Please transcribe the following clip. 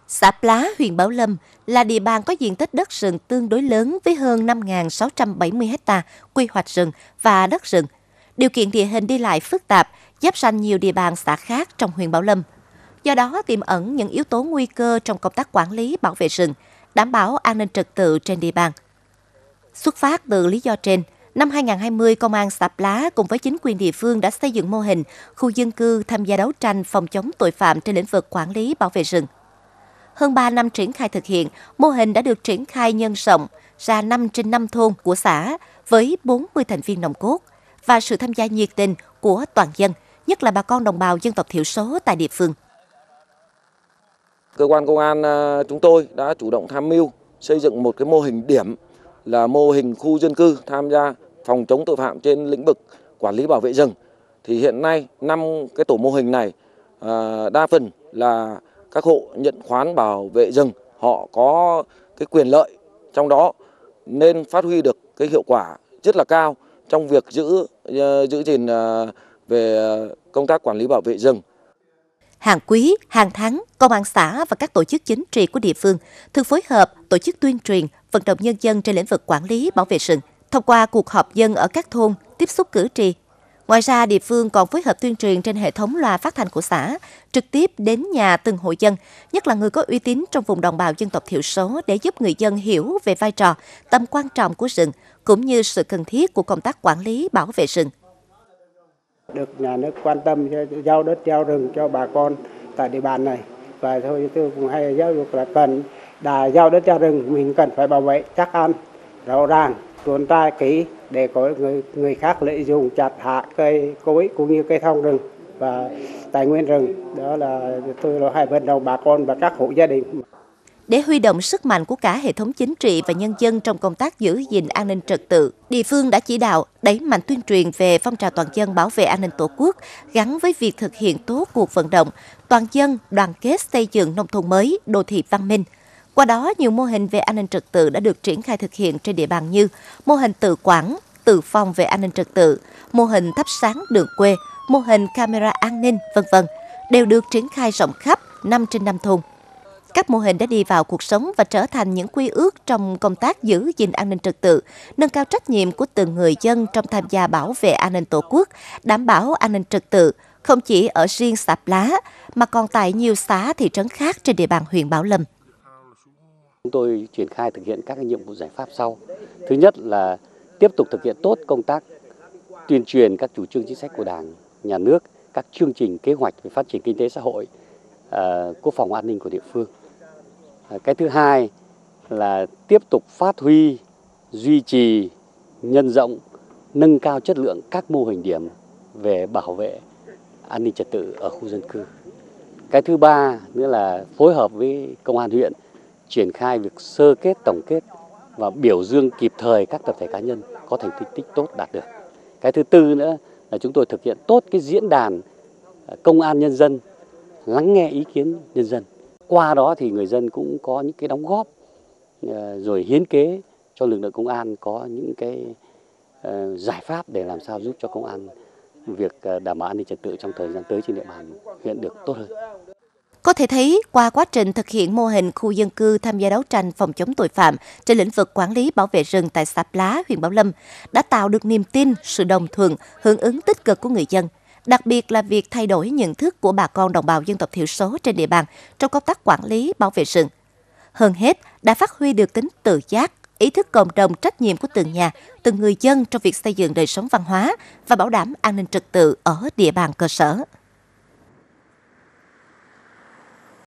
Xã Plá, huyện Bảo Lâm là địa bàn có diện tích đất rừng tương đối lớn với hơn 5.670 ha quy hoạch rừng và đất rừng. Điều kiện địa hình đi lại phức tạp, giáp ranh nhiều địa bàn xã khác trong huyện Bảo Lâm. Do đó tiềm ẩn những yếu tố nguy cơ trong công tác quản lý bảo vệ rừng, đảm bảo an ninh trật tự trên địa bàn. Xuất phát từ lý do trên, năm 2020, Công an xã Plá cùng với chính quyền địa phương đã xây dựng mô hình khu dân cư tham gia đấu tranh phòng chống tội phạm trên lĩnh vực quản lý bảo vệ rừng. Hơn 3 năm triển khai thực hiện, mô hình đã được triển khai nhân rộng ra 5 trên 5 thôn của xã với 40 thành viên nòng cốt và sự tham gia nhiệt tình của toàn dân, nhất là bà con đồng bào dân tộc thiểu số tại địa phương. Cơ quan công an chúng tôi đã chủ động tham mưu xây dựng một cái mô hình điểm là mô hình khu dân cư tham gia phòng chống tội phạm trên lĩnh vực quản lý bảo vệ rừng. Thì hiện nay 5 cái tổ mô hình này đa phần là các hộ nhận khoán bảo vệ rừng, họ có cái quyền lợi trong đó nên phát huy được cái hiệu quả rất là cao trong việc giữ gìn về công tác quản lý bảo vệ rừng. Hàng quý, hàng tháng, công an xã và các tổ chức chính trị của địa phương thường phối hợp tổ chức tuyên truyền, vận động nhân dân trên lĩnh vực quản lý bảo vệ rừng thông qua cuộc họp dân ở các thôn, tiếp xúc cử tri. Ngoài ra, địa phương còn phối hợp tuyên truyền trên hệ thống loa phát thanh của xã, trực tiếp đến nhà từng hộ dân, nhất là người có uy tín trong vùng đồng bào dân tộc thiểu số để giúp người dân hiểu về vai trò, tầm quan trọng của rừng, cũng như sự cần thiết của công tác quản lý bảo vệ rừng. Được nhà nước quan tâm giao đất giao rừng cho bà con tại địa bàn này, và thôi tôi cũng hay giáo dục là cần giao đất giao rừng mình cần phải bảo vệ chắc ăn, rõ ràng, tuần tra kỹ để có người khác lợi dụng chặt hạ cây cối cũng như cây thông rừng và tài nguyên rừng. Đó là tôi hay vận động bà con và các hộ gia đình. Để huy động sức mạnh của cả hệ thống chính trị và nhân dân trong công tác giữ gìn an ninh trật tự, địa phương đã chỉ đạo đẩy mạnh tuyên truyền về phong trào toàn dân bảo vệ an ninh Tổ quốc gắn với việc thực hiện tốt cuộc vận động toàn dân đoàn kết xây dựng nông thôn mới, đô thị văn minh. Qua đó, nhiều mô hình về an ninh trật tự đã được triển khai thực hiện trên địa bàn như mô hình tự quản, tự phòng về an ninh trật tự, mô hình thắp sáng đường quê, mô hình camera an ninh, v.v. đều được triển khai rộng khắp 5 trên 5 thôn. Các mô hình đã đi vào cuộc sống và trở thành những quy ước trong công tác giữ gìn an ninh trật tự, nâng cao trách nhiệm của từng người dân trong tham gia bảo vệ an ninh Tổ quốc, đảm bảo an ninh trật tự, không chỉ ở riêng xã Plá, mà còn tại nhiều xã, thị trấn khác trên địa bàn huyện Bảo Lâm. Chúng tôi triển khai thực hiện các nhiệm vụ giải pháp sau. Thứ nhất là tiếp tục thực hiện tốt công tác tuyên truyền các chủ trương chính sách của Đảng, Nhà nước, các chương trình kế hoạch về phát triển kinh tế xã hội, quốc phòng an ninh của địa phương. Cái thứ hai là tiếp tục phát huy, duy trì, nhân rộng, nâng cao chất lượng các mô hình điểm về bảo vệ an ninh trật tự ở khu dân cư. Cái thứ ba nữa là phối hợp với công an huyện triển khai việc sơ kết, tổng kết và biểu dương kịp thời các tập thể cá nhân có thành tích tốt đạt được. Cái thứ tư nữa là chúng tôi thực hiện tốt cái diễn đàn công an nhân dân, lắng nghe ý kiến nhân dân. Qua đó thì người dân cũng có những cái đóng góp rồi hiến kế cho lực lượng công an có những cái giải pháp để làm sao giúp cho công an việc đảm bảo an ninh trật tự trong thời gian tới trên địa bàn huyện được tốt hơn. Có thể thấy, qua quá trình thực hiện mô hình khu dân cư tham gia đấu tranh phòng chống tội phạm trên lĩnh vực quản lý bảo vệ rừng tại xã Plá, huyện Bảo Lâm đã tạo được niềm tin, sự đồng thuận, hưởng ứng tích cực của người dân. Đặc biệt là việc thay đổi nhận thức của bà con đồng bào dân tộc thiểu số trên địa bàn trong công tác quản lý bảo vệ rừng. Hơn hết, đã phát huy được tính tự giác, ý thức cộng đồng, trách nhiệm của từng nhà, từng người dân trong việc xây dựng đời sống văn hóa và bảo đảm an ninh trật tự ở địa bàn cơ sở.